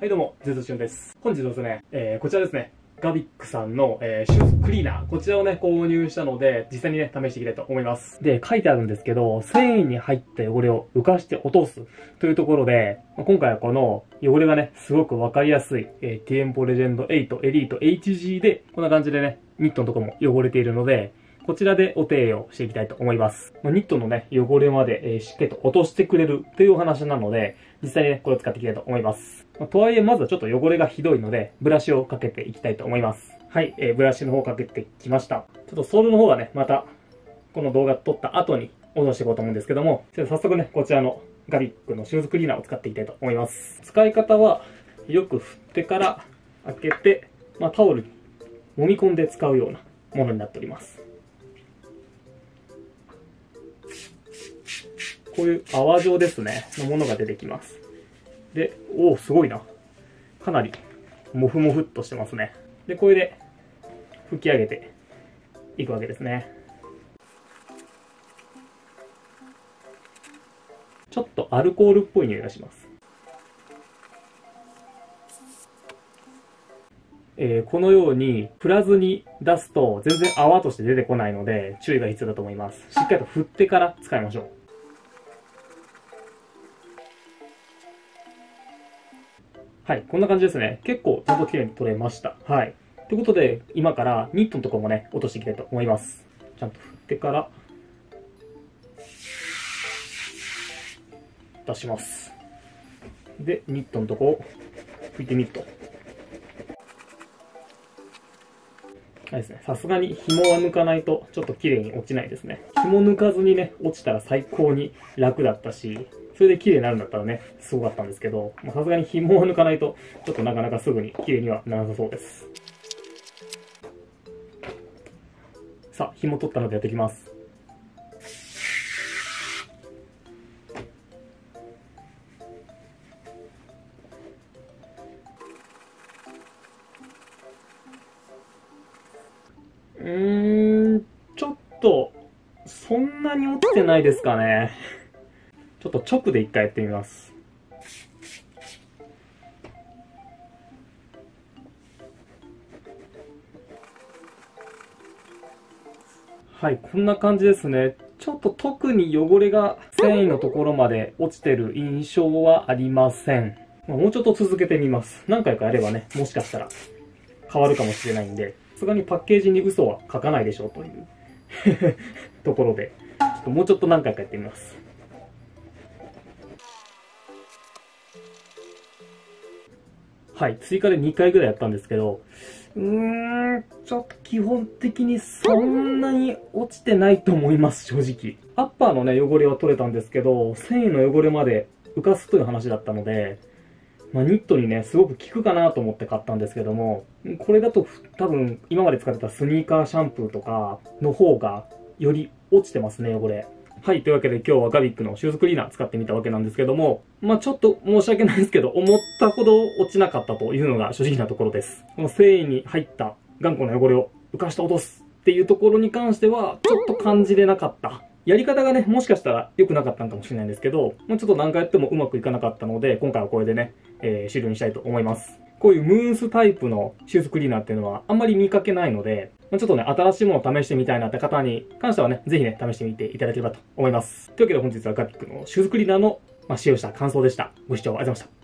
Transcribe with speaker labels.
Speaker 1: はいどうも、ゼズシュンです。本日はですね、こちらですね、ガビックさんの、シューズクリーナー、こちらをね、購入したので、実際にね、試していきたいと思います。で、書いてあるんですけど、繊維に入った汚れを浮かして落とすというところで、今回はこの汚れがね、すごくわかりやすい、ティエンポレジェンド8エリート HG で、こんな感じでね、ニットのところも汚れているので、こちらでお手入れをしていきたいと思います。ニットのね、汚れまで、しっかりと落としてくれるというお話なので、実際にね、これを使っていきたいと思います。とはいえ、まずはちょっと汚れがひどいので、ブラシをかけていきたいと思います。はい、ブラシの方かけてきました。ちょっとソールの方はね、また、この動画撮った後に落としていこうと思うんですけども、早速ね、こちらのガビックのシューズクリーナーを使っていきたいと思います。使い方は、よく振ってから開けて、タオルに揉み込んで使うようなものになっております。こういう泡状ですね、のものが出てきます。で、おお、すごいな。かなり、もふもふっとしてますね。で、これで、拭き上げていくわけですね。ちょっとアルコールっぽい匂いがします。このように、振らずに出すと、全然泡として出てこないので、注意が必要だと思います。しっかりと振ってから使いましょう。はい、こんな感じですね。結構ちゃんと綺麗に取れました。はい。ということで、今からニットのところもね、落としていきたいと思います。ちゃんと振ってから、出します。で、ニットのとこを拭いてみると。あれですね、さすがに紐は抜かないとちょっと綺麗に落ちないですね。紐抜かずにね、落ちたら最高に楽だったし、それで綺麗になるんだったらね、すごかったんですけど、さすがに紐を抜かないと、ちょっとなかなかすぐに綺麗にはならなさそうです。さあ、紐取ったのでやっていきます。ちょっと、そんなに落ちてないですかね。ちょっと直で一回やってみます。はい、こんな感じですね。ちょっと特に汚れが繊維のところまで落ちてる印象はありません。もうちょっと続けてみます。何回かやればね、もしかしたら変わるかもしれないんで、さすがにパッケージに嘘は書かないでしょうというところで、ちょっともうちょっと何回かやってみます。はい、追加で2回ぐらいやったんですけど、ちょっと基本的にそんなに落ちてないと思います、正直。アッパーのね、汚れは取れたんですけど、繊維の汚れまで浮かすという話だったので、ニットにね、すごく効くかなと思って買ったんですけども、これだと多分今まで使ってたスニーカーシャンプーとかの方がより落ちてますね、汚れ。はい。というわけで今日はガビックのシューズクリーナー使ってみたわけなんですけども、ちょっと申し訳ないですけど、思ったほど落ちなかったというのが正直なところです。この繊維に入った頑固な汚れを浮かして落とすっていうところに関しては、ちょっと感じれなかった。やり方がね、もしかしたら良くなかったのかもしれないんですけど、ちょっと何回やってもうまくいかなかったので、今回はこれでね、終了にしたいと思います。こういうムーンスタイプのシューズクリーナーっていうのはあんまり見かけないので、ちょっとね、新しいものを試してみたいなって方に関してはね、ぜひね、試してみていただければと思います。というわけで本日はガビックのシューズクリーナーの使用した感想でした。ご視聴ありがとうございました。